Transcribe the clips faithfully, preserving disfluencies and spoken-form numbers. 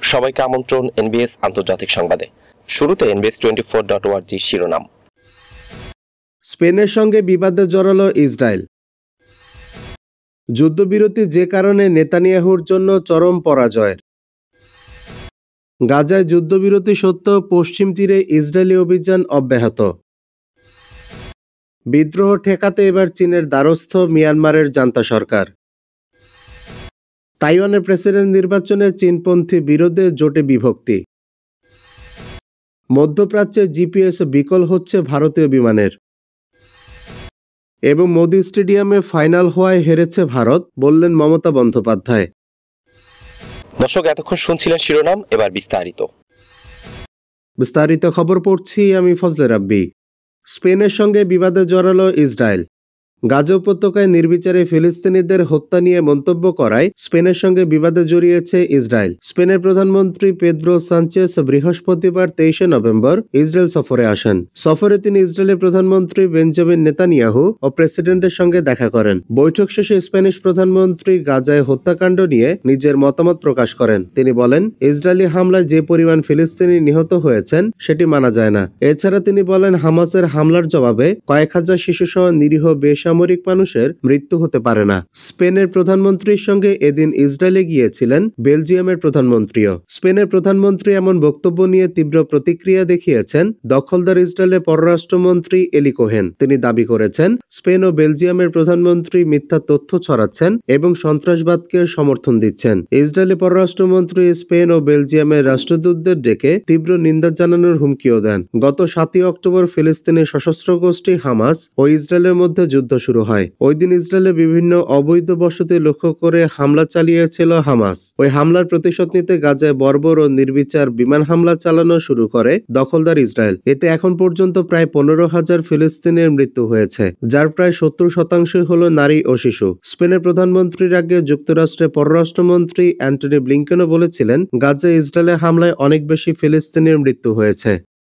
সবাইকে আমন্ত্রণ এনবিএস আন্তর্জাতিক সংবাদে। শুরুতে NBS twenty four dot ORG শিরোনাম। স্পেনের সঙ্গে বিবাদে জড়ালো ইসরায়েল। যুদ্ধবিরতি যে কারণে নেতানিয়াহুর জন্য চরম পরাজয়ের। গাজায় যুদ্ধবিরতি সত্ত্বেও পশ্চিম তীরে ইসরায়েলি অভিযান অব্যাহত। বিদ্রোহ ঠেকাতে এবার চীনের দ্বারস্থ মিয়ানমারের জান্তা সরকার। তাইওয়ানের প্রেসিডেন্ট নির্বাচনে চীনপন্থী বিরোধে জোটে বিভক্তি। মধ্যপ্রাচ্যে জিপিএস বিকল হচ্ছে ভারতীয় বিমানের। এবং মোদি স্টেডিয়ামে ফাইনাল হওয়ায় হেরেছে ভারত, বললেন মমতা বন্দ্যোপাধ্যায়। দর্শক, এতক্ষণ শুনছিলেন শিরোনাম, এবার বিস্তারিত বিস্তারিত খবর পড়ছি আমি ফজলে রাব্বি। স্পেনের সঙ্গে বিবাদে জড়ালো ইসরায়েল। গাজা উপত্যকায় নির্বিচারে ফিলিস্তিনিদের হত্যা নিয়ে মন্তব্য করায় স্পেনের সঙ্গে বিবাদে জড়িয়েছে ইসরায়েল। স্পেনের প্রধানমন্ত্রী পেদ্রো সানচেস বৃহস্পতিবার তেইশে নভেম্বর ইসরায়েল সফরে আসেন। সফরে তিনি ইসরায়েলের প্রধানমন্ত্রী বেঞ্জামিন নেতানিয়াহু ও প্রেসিডেন্টের সঙ্গে দেখা করেন। বৈঠক শেষে স্প্যানিশ প্রধানমন্ত্রী গাজায় হত্যাকাণ্ড নিয়ে নিজের মতামত প্রকাশ করেন। তিনি বলেন, ইসরায়েলি হামলায় যে পরিমাণ ফিলিস্তিনি নিহত হয়েছেন সেটি মানা যায় না। এছাড়া তিনি বলেন, হামাসের হামলার জবাবে কয়েক হাজার শিশুসহ নিরীহ বেসামরিক সামরিক মানুষের মৃত্যু হতে পারে না। স্পেনের প্রধানমন্ত্রীর সঙ্গে এদিন ইসরায়েলে গিয়েছিলেন বেলজিয়ামের প্রধানমন্ত্রীও। স্পেনের প্রধানমন্ত্রী এমন বক্তব্য নিয়ে তীব্র প্রতিক্রিয়া দেখিয়েছেন দখলদার ইসরায়েলের পররাষ্ট্রমন্ত্রী এলি কোহেন। তিনি দাবি করেছেন, স্পেন ও বেলজিয়ামের প্রধানমন্ত্রী মিথ্যা তথ্য ছড়াচ্ছেন এবং সন্ত্রাসবাদকে সমর্থন দিচ্ছেন। ইসরায়েলি পররাষ্ট্রমন্ত্রী স্পেন ও বেলজিয়ামের রাষ্ট্রদূতদের ডেকে তীব্র নিন্দা জানানোর হুমকিও দেন। গত সাতই অক্টোবর ফিলিস্তিনি সশস্ত্র গোষ্ঠী হামাস ও ইসরায়েলের মধ্যে যুদ্ধ শুরু হয়। ওই দিন ইসরায়েলের বিভিন্ন অবৈধ বসতি লক্ষ্য করে হামলা চালিয়েছিল হামাস। ওই হামলার প্রতিশোধ নিতে গাজায় বর্বর ও নির্বিচার বিমান হামলা চালানো শুরু করে দখলদার ইসরায়েল। এতে এখন পর্যন্ত প্রায় পনেরো হাজার ফিলিস্তিনের মৃত্যু হয়েছে, যার প্রায় সত্তর শতাংশই হল নারী ও শিশু। স্পেনের প্রধানমন্ত্রীর আগে যুক্তরাষ্ট্রের পররাষ্ট্রমন্ত্রী অ্যান্টনি ব্লিংকেনও বলেছিলেন, গাজায় ইসরায়েলের হামলায় অনেক বেশি ফিলিস্তিনের মৃত্যু হয়েছে।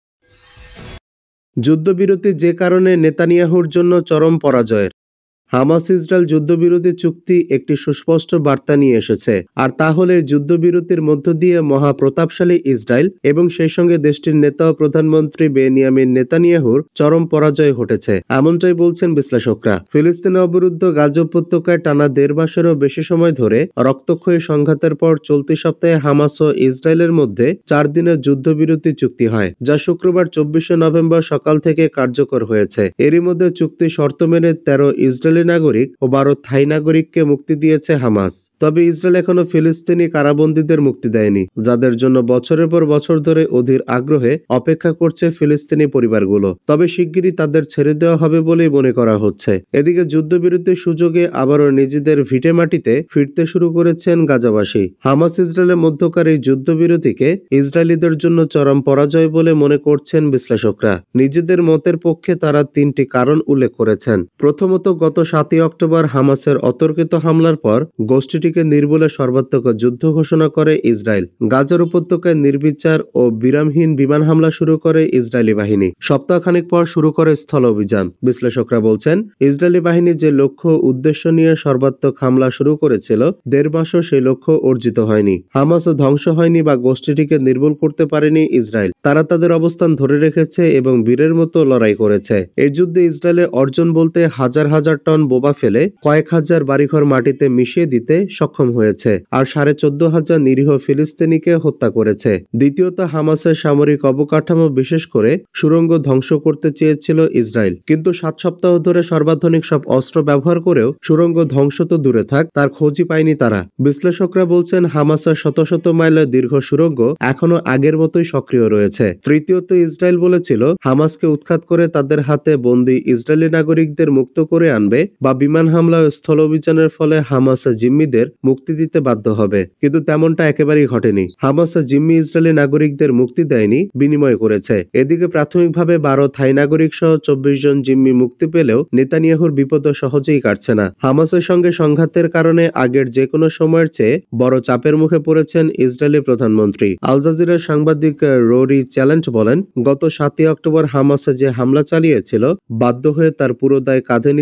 যুদ্ধবিরতি যে কারণে নেতানিয়াহুর জন্য চরম পরাজয়ের। হামাস ইসরায়েল যুদ্ধবিরতি চুক্তি একটি সুস্পষ্ট বার্তা নিয়ে এসেছে, আর তা হলে যুদ্ধবিরতির মধ্য দিয়ে মহাপ্রতাপশালী ইসরায়েল এবং সেই সঙ্গে দেশটির নেতা ও প্রধানমন্ত্রী বেনিয়ামিন নেতানিয়াহুর চরম পরাজয় ঘটেছে, এমনটাই বলছেন বিশ্লেষকরা। ফিলিস্তিনে অবরুদ্ধ গাজা উপত্যকায় টানা দেড় মাসেরও বেশি সময় ধরে রক্তক্ষয়ী সংঘাতের পর চলতি সপ্তাহে হামাস ও ইসরায়েলের মধ্যে চার দিনের যুদ্ধবিরতি চুক্তি হয়, যা শুক্রবার চব্বিশে নভেম্বর সকাল থেকে কার্যকর হয়েছে। এরই মধ্যে চুক্তি শর্ত মেনে তেরো ইসরায়েলি নাগরিক ও বারো থাই নাগরিককে মুক্তি দিয়েছে হামাস। তবে ইসরায়েল এখনো ফিলিস্তিনি কারাবন্দীদের মুক্তি দেয়নি, যাদের জন্য বছরের পর বছর ধরে অধীর আগ্রহে অপেক্ষা করছে ফিলিস্তিনি পরিবারগুলো। তবে শিগগিরই তাদের ছেড়ে দেওয়া হবে বলেই মনে করা হচ্ছে। এদিকে যুদ্ধবিরতির সুযোগে আবারও নিজেদের ভিটে মাটিতে ফিরতে শুরু করেছেন গাজাবাসী। হামাস ইসরায়েলের মধ্যকার এই যুদ্ধবিরতিকে ইসরায়েলিদের জন্য চরম পরাজয় বলে মনে করছেন বিশ্লেষকরা। নিজেদের মতের পক্ষে তারা তিনটি কারণ উল্লেখ করেছেন। প্রথমত, গত সাতই অক্টোবর হামাসের অতর্কিত হামলার পর গোষ্ঠীটিকে নির্মূলে সর্বাত্মক যুদ্ধ ঘোষণা করে ইসরায়েল। গাজার উপত্যকায় নির্বিচার ও বিরামহীন বিমান হামলা শুরু করে ইসরায়েলি বাহিনী। সপ্তাহখানেক পর শুরু করে স্থল অভিযান। বিশ্লেষকরা বলছেন, ইসরায়েলি বাহিনী যে লক্ষ্য উদ্দেশ্য নিয়ে সর্বাত্মক হামলা শুরু করেছিল, দেড় মাসও সেই লক্ষ্য অর্জিত হয়নি। হামাসও ধ্বংস হয়নি বা গোষ্ঠীটিকে নির্মূল করতে পারেনি ইসরায়েল। তারা তাদের অবস্থান ধরে রেখেছে এবং বীরের মতো লড়াই করেছে। এই যুদ্ধে ইসরায়েলের অর্জন বলতে হাজার হাজার টন বোমা ফেলে কয়েক হাজার বাড়িঘর মাটিতে মিশিয়ে দিতে সক্ষম হয়েছে, আর সাড়ে চোদ্দ হাজার নিরীহ ফিলিস্তিনিকে হত্যা করেছে। দ্বিতীয়ত, হামাসের সামরিক অবকাঠামো বিশেষ করে সুড়ঙ্গ ধ্বংস করতে চেয়েছিল ইসরায়েল, কিন্তু সাত সপ্তাহ ধরে সর্বাধুনিক সব অস্ত্র ব্যবহার করেও সুড়ঙ্গ ধ্বংস তো দূরে থাক, তার খোঁজই পায়নি তারা। বিশ্লেষকরা বলছেন, হামাসের শত শত মাইলের দীর্ঘ সুড়ঙ্গ এখনো আগের মতোই সক্রিয় রয়েছে। তৃতীয়ত, ইসরায়েল বলেছিল হামাসকে উৎখাত করে তাদের হাতে বন্দী ইসরায়েলি নাগরিকদের মুক্ত করে আনবে বা বিমান হামলা ও স্থল অভিযানের ফলে হামাস জিম্মিদের মুক্তি দিতে বাধ্য হবে, কিন্তু তেমনটা একেবারেই ঘটেনি। হামাস জিম্মি ইসরায়েলি নাগরিকদের মুক্তি দেয়নি, বিনিময় করেছে। এদিকে প্রাথমিকভাবে বারো থাই নাগরিক সহ চব্বিশ জন জিম্মি মুক্তি পেলেও নেতানিয়াহুর বিপদ সহজেই কাটছে না। হামাসের সঙ্গে সংঘাতের কারণে আগের যে কোনো সময়ের চেয়ে বড় চাপের মুখে পড়েছেন ইসরায়েলি প্রধানমন্ত্রী। আল জাজিরার সাংবাদিক রোরি চ্যালেঞ্জ বলেন, গত সাতই অক্টোবর হামাস যে হামলা চালিয়েছিল, বাধ্য হয়ে তার পুরো দায় কাঁধে নিতে হচ্ছে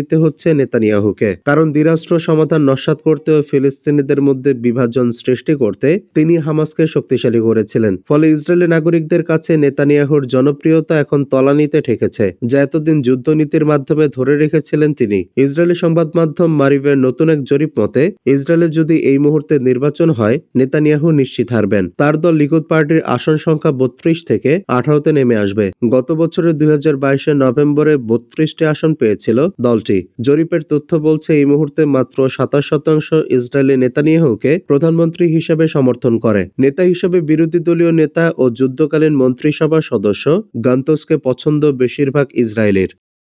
নেতানিয়াহুকে, কারণ দ্বিরাষ্ট্র সমাধান নস্যাৎ করতে ও ফিলিস্তিনিদের মধ্যে বিভাজন সৃষ্টি করতে তিনি হামাসকে শক্তিশালী করেছিলেন। ফলে ইসরায়েলি নাগরিকদের কাছে নেতানিয়াহুর জনপ্রিয়তা এখন তলানিতে ঠেকেছে, যা এতদিন যুদ্ধনীতির মাধ্যমে ধরে রেখেছিলেন তিনি। ইসরায়েলি সংবাদ মাধ্যম মারিভের নতুন এক জরিপ মতে, ইসরায়েলে যদি এই মুহূর্তে নির্বাচন হয়, নেতানিয়াহু নিশ্চিত হারবেন। তার দল লিকুদ পার্টির আসন সংখ্যা বত্রিশ থেকে আঠারোতে নেমে আসবে। গত বছরের দুই হাজার বাইশের নভেম্বরে বত্রিশটি আসন পেয়েছিল দলটি। জরিপের তথ্য বলছে এই মুহূর্তে মাত্র সাতাশ শতাংশ ইসরায়েলি নেতানিয়াহুকে প্রধানমন্ত্রী হিসেবে সমর্থন করে। নেতা হিসেবে বিরোধী দলীয় নেতা ও যুদ্ধকালীন মন্ত্রিসভা সদস্য গান্তোসকে পছন্দ বেশিরভাগ ইসরায়েলির।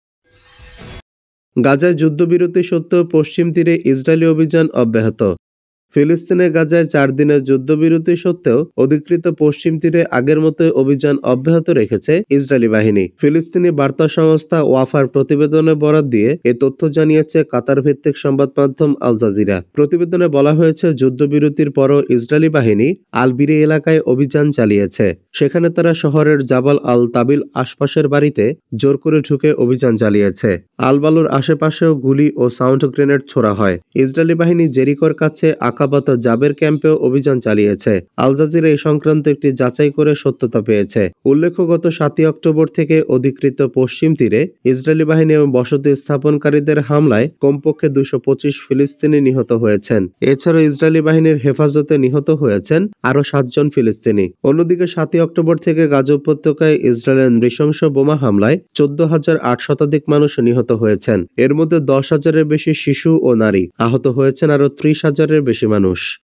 গাজায় যুদ্ধবিরতি সত্ত্বেও পশ্চিম তীরে ইসরায়েলি অভিযান অব্যাহত। ফিলিস্তিনের গাজায় চার দিনের যুদ্ধবিরতি সত্ত্বেও অধিকৃত পশ্চিম তীরে আগের মতো অভিযান অব্যাহত রেখেছে ইসরায়েলি বাহিনী। ফিলিস্তিনি বার্তা সংস্থা ওয়াফার প্রতিবেদনে বরাত দিয়ে এ তথ্য জানিয়েছে কাতার ভিত্তিক সংবাদ মাধ্যম আল জাজিরা। প্রতিবেদনে বলা হয়েছে, যুদ্ধবিরতির পরও ইসরায়েলি বাহিনী আল বিরি এলাকায় অভিযান চালিয়েছে। সেখানে তারা শহরের জাবাল আল তাবিল আশপাশের বাড়িতে জোর করে ঢুকে অভিযান চালিয়েছে। আল বালুর আশেপাশেও গুলি ও সাউন্ড গ্রেনেড ছোড়া হয়। ইসরায়েলি বাহিনী জেরিকোর কাছে আকাবাত জাবের ক্যাম্পেও অভিযান চালিয়েছে। আল জাজিরা এই সংক্রান্ত একটি যাচাই করে সত্যতা পেয়েছে। উল্লেখ্য, গত সাতই অক্টোবর থেকে অধিকৃত পশ্চিম তীরে ইসরায়েলি বাহিনী এবং বসতি স্থাপনকারীদের হামলায় কমপক্ষে দুশো পঁচিশ ফিলিস্তিনি নিহত হয়েছেন। এছাড়াও ইসরায়েলি বাহিনীর হেফাজতে নিহত হয়েছেন আরও সাতজন ফিলিস্তিনি। অন্যদিকে সাতই অক্টোবর থেকে গাজা উপত্যকায় ইসরায়েলের নৃশংস বোমা হামলায় চোদ্দ হাজার আট শতাধিক মানুষ নিহত হয়েছেন। এর মধ্যে দশ হাজারের বেশি শিশু ও নারী। আহত হয়েছেন আরও ত্রিশ হাজারের বেশি মানুষ।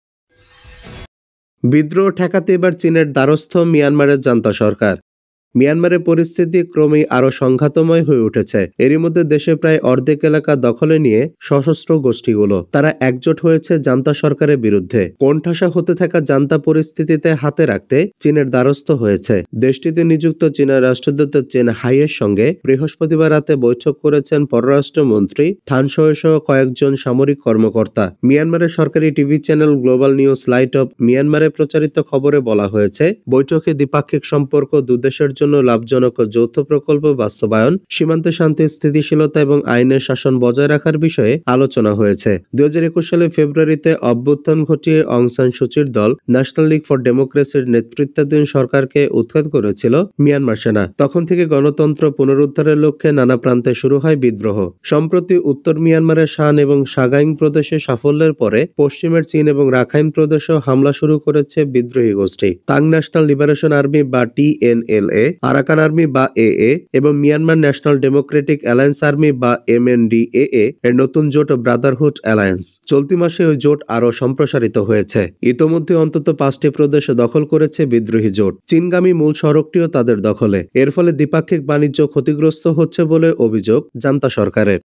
বিদ্রোহ ঠেকাতে এবার চীনের দ্বারস্থ মিয়ানমারের জান্তা সরকার। মিয়ানমারের পরিস্থিতি ক্রমেই আরো সংঘাতময় হয়ে উঠেছে। এরই মধ্যে দেশে প্রায় অর্ধেক এলাকা দখলে নিয়ে সশস্ত্র গোষ্ঠীগুলো তারা একজোট হয়েছে জান্তা সরকারের বিরুদ্ধে। কোণঠাসা হতে থাকা জান্তা পরিস্থিতিতে হাতে রাখতে চীনের দ্বারস্থ হয়েছে। দেশটিতে নিযুক্ত চীনের রাষ্ট্রদূত চেন হাইয়ের সঙ্গে বৃহস্পতিবার রাতে বৈঠক করেছেন পররাষ্ট্রমন্ত্রী থান সহ কয়েকজন সামরিক কর্মকর্তা। মিয়ানমারের সরকারি TV channel Global News Light of মিয়ানমারে প্রচারিত খবরে বলা হয়েছে, বৈঠকে দ্বিপাক্ষিক সম্পর্ক দুদেশের জন্য লাভজনক যৌথ প্রকল্প বাস্তবায়ন, সীমান্তে শান্তি স্থিতিশীলতা এবং আইনের শাসন বজায় রাখার বিষয়ে আলোচনা হয়েছে। দুই হাজার একুশ সালের ফেব্রুয়ারিতে অভ্যুত্থান ঘটিয়ে অং সান সুচির দল ন্যাশনাল লীগ ফর ডেমোক্রেসির নেতৃত্বাধীন সরকারকে উৎখাত করেছিল মিয়ানমার সেনা। তখন থেকে গণতন্ত্র পুনরুদ্ধারের লক্ষ্যে নানা প্রান্তে শুরু হয় বিদ্রোহ। সম্প্রতি উত্তর মিয়ানমারের শান এবং সাগাইং প্রদেশে সাফল্যের পরে পশ্চিমের চীন এবং রাখাইন প্রদেশেও হামলা শুরু করেছে বিদ্রোহী গোষ্ঠী। তাং ন্যাশনাল লিবারেশন আর্মি বা T N L A, Arakan Army বা এ এ এবং Myanmar National Democratic Alliance Army বা M N D A A এর নতুন জোট ব্রাদারহুড অ্যালায়েন্স। চলতি মাসে ওই জোট আরও সম্প্রসারিত হয়েছে। ইতোমধ্যে অন্তত পাঁচটি প্রদেশ দখল করেছে বিদ্রোহী জোট। চীনগামী মূল সড়কটিও তাদের দখলে। এর ফলে দ্বিপাক্ষিক বাণিজ্য ক্ষতিগ্রস্ত হচ্ছে বলে অভিযোগ জান্তা সরকারের।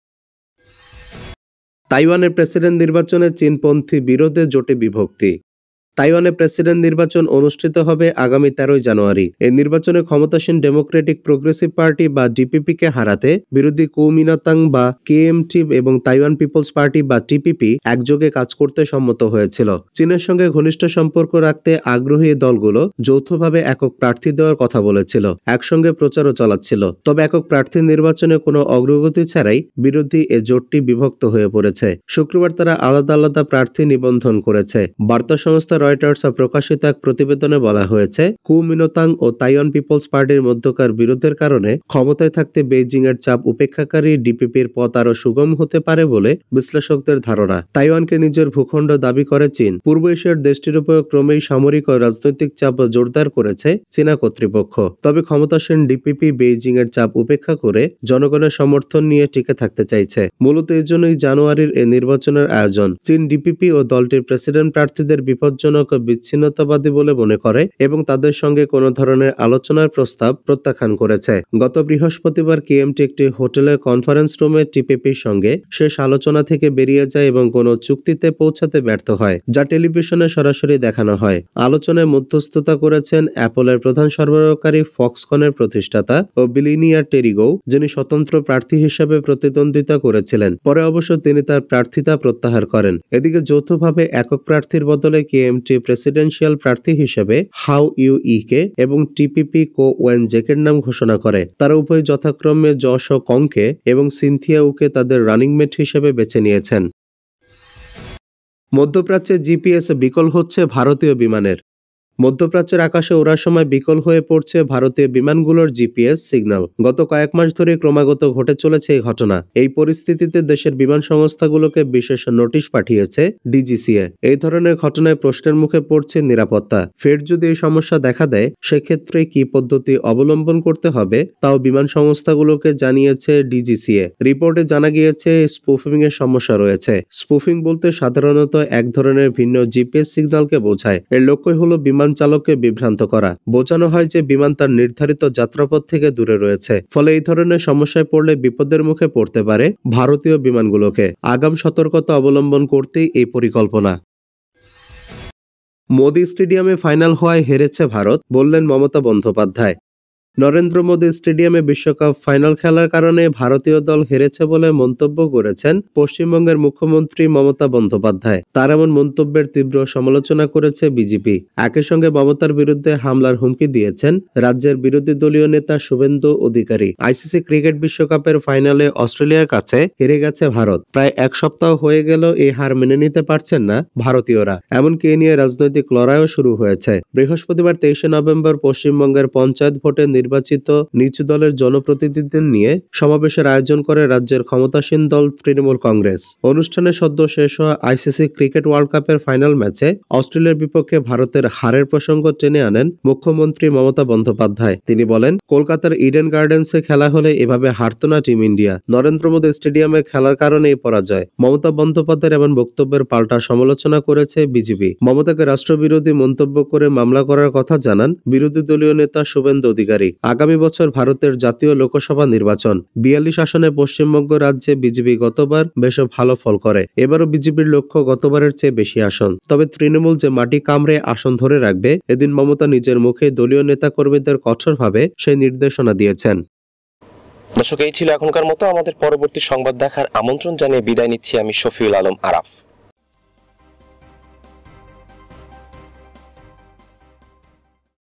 তাইওয়ানের প্রেসিডেন্ট নির্বাচনে চীনপন্থী বিরোধে জোটে বিভক্তি। তাইওয়ানে প্রেসিডেন্ট নির্বাচন অনুষ্ঠিত হবে আগামী তেরোই জানুয়ারি। এই নির্বাচনে ক্ষমতাসীন ডেমোক্রেটিক প্রোগ্রেসিভ পার্টি বা ডিপিপি কে হারাতে বিরোধী কুমিনতাং বা কে এম টি এবং তাইওয়ান পিপলস পার্টি বা টিপিপি একযোগে কাজ করতে সম্মত হয়েছিল। চীনের সঙ্গে ঘনিষ্ঠ সম্পর্ক রাখতে আগ্রহী দলগুলো যৌথভাবে একক প্রার্থী দেওয়ার কথা বলেছিল, একসঙ্গে প্রচারও চালাচ্ছিল। তবে একক প্রার্থী নির্বাচনে কোনো অগ্রগতি ছাড়াই বিরোধী এ জোটটি বিভক্ত হয়ে পড়েছে। শুক্রবার তারা আলাদা আলাদা প্রার্থী নিবন্ধন করেছে। বার্তা সংস্থা রয়টার্স প্রকাশিত এক প্রতিবেদনে বলা হয়েছে, কুমিনতাং ও তাইওয়ান পিপলস পার্টির মধ্যকার বিরোধের কারণে ক্ষমতায় থাকতে বেইজিং এর চাপ উপেক্ষাকারী ডিপিপির পথ আরো সুগম হতে পারে বলে বিশ্লেষকদের ধারণা। তাইওয়ানকে নিজের ভূখণ্ড দাবি করে চীন। পূর্ব এশিয়ার দেশটির উপর ক্রমেই সামরিক ও রাজনৈতিক চাপ জোরদার করেছে চীনা কর্তৃপক্ষ। তবে ক্ষমতাসীন ডিপিপি বেইজিং এর চাপ উপেক্ষা করে জনগণের সমর্থন নিয়ে টিকে থাকতে চাইছে। মূলত এর জন্যই জানুয়ারির এ নির্বাচনের আয়োজন। চীন ডিপিপি ও দলটির প্রেসিডেন্ট প্রার্থীদের বিপজ্জনক বিচ্ছিন্নতাবাদী বলে মনে করে এবং তাদের সঙ্গে কোনো ধরনের আলোচনার প্রস্তাব প্রত্যাখ্যান করেছে। গত বৃহস্পতিবার কেএমটি একটি হোটেলের কনফারেন্স রুমে টিপিপির সঙ্গে শেষ আলোচনা থেকে বেরিয়ে যায় এবং কোনো চুক্তিতে পৌঁছাতে ব্যর্থ হয়, যা টেলিভিশনে সরাসরি দেখানো হয়। আলোচনায় মধ্যস্থতা করেছেন অ্যাপলের প্রধান সরবরাহকারী ফক্সকনের প্রতিষ্ঠাতা ও বিলিনিয়ার টেরিগো, যিনি স্বতন্ত্র প্রার্থী হিসেবে প্রতিদ্বন্দ্বিতা করেছিলেন। পরে অবশ্য তিনি তার প্রার্থিতা প্রত্যাহার করেন। এদিকে যৌথভাবে একক প্রার্থীর বদলে কেএমটি টিমটি প্রেসিডেন্সিয়াল প্রার্থী হিসেবে হাউ ইউ ই কে এবং টিপিপি কো ওয়েন জেকের নাম ঘোষণা করে। তারা উভয় যথাক্রমে যশ কংকে এবং সিনথিয়া উকে তাদের রানিং মেট হিসেবে বেছে নিয়েছেন। মধ্যপ্রাচ্যে জিপিএস বিকল হচ্ছে ভারতীয় বিমানের। মধ্যপ্রাচ্যের আকাশে ওড়ার সময় বিকল হয়ে পড়ছে ভারতীয় বিমানগুলোর জিপিএস সিগন্যাল। গত কয়েক মাস ধরে ক্রমাগত ঘটে চলেছে এই ঘটনা। এই পরিস্থিতিতে দেশের বিমান সংস্থাগুলোকে বিশেষ নোটিশ পাঠিয়েছে ডিজিসিএ। এই ধরনের ঘটনায় প্রশ্নের মুখে পড়ছে নিরাপত্তা। ফের যদি এই সমস্যা দেখা দেয় সেক্ষেত্রে কি পদ্ধতি অবলম্বন করতে হবে তাও বিমান সংস্থাগুলোকে জানিয়েছে ডিজিসিএ। রিপোর্টে জানা গিয়েছে স্পুফিং এর সমস্যা রয়েছে। স্পুফিং বলতে সাধারণত এক ধরনের ভিন্ন জিপিএস সিগন্যালকে বোঝায়। এর লক্ষ্যই হলো বিমান চালককে বিভ্রান্ত করা। বোঝানো হয় যে বিমান তার নির্ধারিত যাত্রাপথ থেকে দূরে রয়েছে। ফলে এই ধরনের সমস্যায় পড়লে বিপদের মুখে পড়তে পারে ভারতীয় বিমানগুলোকে। আগাম সতর্কতা অবলম্বন করতেই এই পরিকল্পনা। মোদি স্টেডিয়ামে ফাইনাল হওয়ায় হেরেছে ভারত, বললেন মমতা বন্দ্যোপাধ্যায়। নরেন্দ্র মোদী স্টেডিয়ামে বিশ্বকাপ ফাইনাল খেলার কারণে ভারতীয় দল হেরেছে বলে মন্তব্য করেছেন পশ্চিমবঙ্গের মুখ্যমন্ত্রী মমতা বন্দ্যোপাধ্যায়। তার এমন মন্তব্যের তীব্র সমালোচনা করেছে বিজেপি। একই সঙ্গে মমতার বিরুদ্ধে হামলার হুমকি দিয়েছেন রাজ্যের বিরোধী দলীয় নেতা শুভেন্দু অধিকারী। আইসিসি ক্রিকেট বিশ্বকাপের ফাইনালে অস্ট্রেলিয়ার কাছে হেরে গেছে ভারত। প্রায় এক সপ্তাহ হয়ে গেল এই হার মেনে নিতে পারছেন না ভারতীয়রা। এমনকি এ নিয়ে রাজনৈতিক লড়াইও শুরু হয়েছে। বৃহস্পতিবার তেইশে নভেম্বর পশ্চিমবঙ্গের পঞ্চায়েত ভোটে নির্বাচিত নিচু দলের জনপ্রতিনিধিদের নিয়ে সমাবেশের আয়োজন করে রাজ্যের ক্ষমতাসীন দল তৃণমূল কংগ্রেস। অনুষ্ঠানে সদ্য শেষ হওয়া আইসিসি ক্রিকেট ওয়ার্ল্ড কাপের ফাইনাল ম্যাচে অস্ট্রেলিয়ার বিপক্ষে ভারতের হারের প্রসঙ্গ টেনে আনেন মুখ্যমন্ত্রী মমতা বন্দ্যোপাধ্যায়। তিনি বলেন, কলকাতার ইডেন গার্ডেন্সে খেলা হলে এভাবে হারত না টিম ইন্ডিয়া। নরেন্দ্র মোদী স্টেডিয়ামে খেলার কারণে এই পরাজয়। মমতা বন্দ্যোপাধ্যায়ের এমন বক্তব্যের পাল্টা সমালোচনা করেছে বিজেপি। মমতাকে রাষ্ট্রবিরোধী মন্তব্য করে মামলা করার কথা জানান বিরোধী দলীয় নেতা শুভেন্দু অধিকারী। আগামী বছর ভারতের জাতীয় লোকসভা নির্বাচন। বিয়াল্লিশ আসনে পশ্চিমবঙ্গ রাজ্যে বিজেপি গতবার বেশ ভালো ফল করে। এবারও বিজেপির লক্ষ্য গতবারের চেয়ে বেশি আসন। তবে তৃণমূল যে মাটি কামড়ে আসন ধরে রাখবে, এদিন মমতা নিজের মুখে দলীয় নেতা কর্মীদের কঠোরভাবে সেই নির্দেশনা দিয়েছেন। দর্শক, এই ছিল এখনকার মতো। আমাদের পরবর্তী সংবাদ দেখার আমন্ত্রণ জানিয়ে বিদায় নিচ্ছি আমি শফিউল আলম আরাফ।